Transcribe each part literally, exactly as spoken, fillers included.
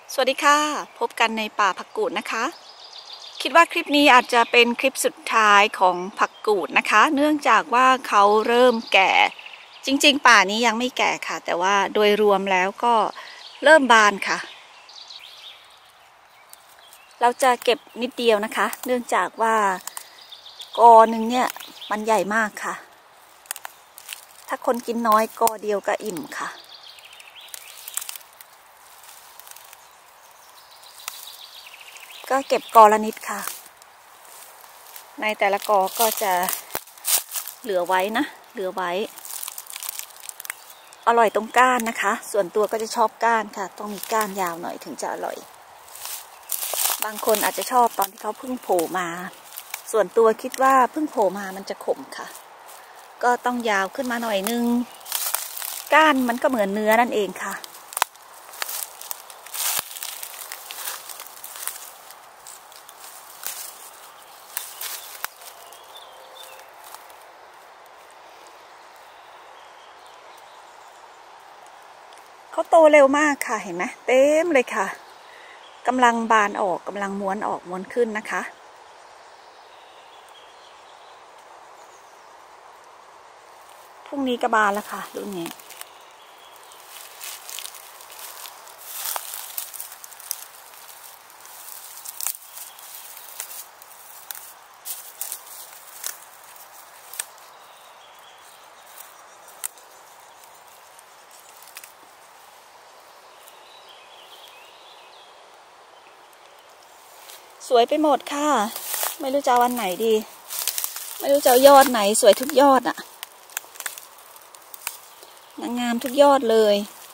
สวัสดีค่ะพบกันในป่าผักกูดนะคะคิดว่าคลิปนี้อาจจะเป็นคลิปสุดท้ายของผักกูดนะคะเนื่องจากว่าเขาเริ่มแก่จริงๆป่านี้ยังไม่แก่ค่ะแต่ว่าโดยรวมแล้วก็เริ่มบานค่ะเราจะเก็บนิดเดียวนะคะเนื่องจากว่ากอหนึ่งเนี่ยมันใหญ่มากค่ะถ้าคนกินน้อยกอเดียวก็อิ่มค่ะก็เก็บกอละนิดค่ะในแต่ละกอก็จะเหลือไว้นะเหลือไว้อร่อยตรงก้านนะคะส่วนตัวก็จะชอบก้านค่ะต้องมีก้านยาวหน่อยถึงจะอร่อยบางคนอาจจะชอบตอนที่เขาเพิ่งโผล่มาส่วนตัวคิดว่าเพิ่งโผล่มามันจะขมค่ะก็ต้องยาวขึ้นมาหน่อยนึงก้านมันก็เหมือนเนื้อนั่นเองค่ะเขาโตเร็วมากค่ะเห็นไหมเต็มเลยค่ะกำลังบานออกกำลังม้วนออกม้วนขึ้นนะคะพรุ่งนี้ก็บานแล้วค่ะรุ่นนี้สวยไปหมดค่ะไม่รู้จะเอาวันไหนดีไม่รู้จะเอายอดไหนสวยทุกยอดอะนางงามทุกยอดเลย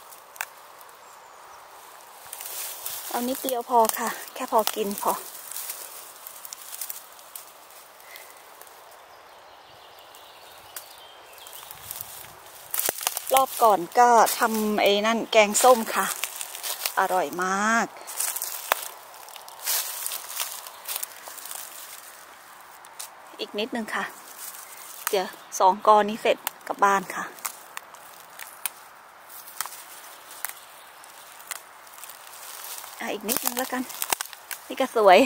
เอานิดเดียวพอค่ะแค่พอกินพอรอบก่อนก็ทำไอ้นั่นแกงส้มค่ะอร่อยมากอีกนิดนึงค่ะเดี๋ยวสองกอนี้เสร็จกลับบ้านค่ะอ่ะอีกนิดนึงแล้วกันนี่ก็สวย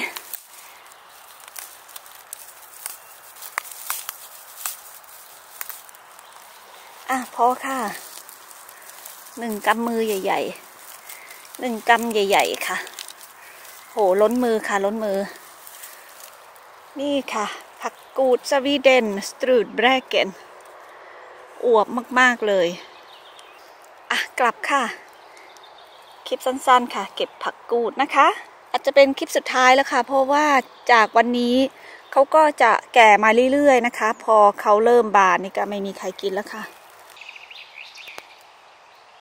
อ่ะพอค่ะหนึ่งกำมือใหญ่ๆหนึ่งกำใหญ่ๆค่ะโหล้นมือค่ะล้นมือนี่ค่ะผักกูดสวีเดนสตรูดแบรเกนอวบมากๆเลยอ่ะกลับค่ะคลิปสั้นๆค่ะเก็บผักกูดนะคะอาจจะเป็นคลิปสุดท้ายแล้วค่ะเพราะว่าจากวันนี้เขาก็จะแก่มาเรื่อยๆนะคะพอเขาเริ่มบานนี่ก็ไม่มีใครกินแล้วค่ะ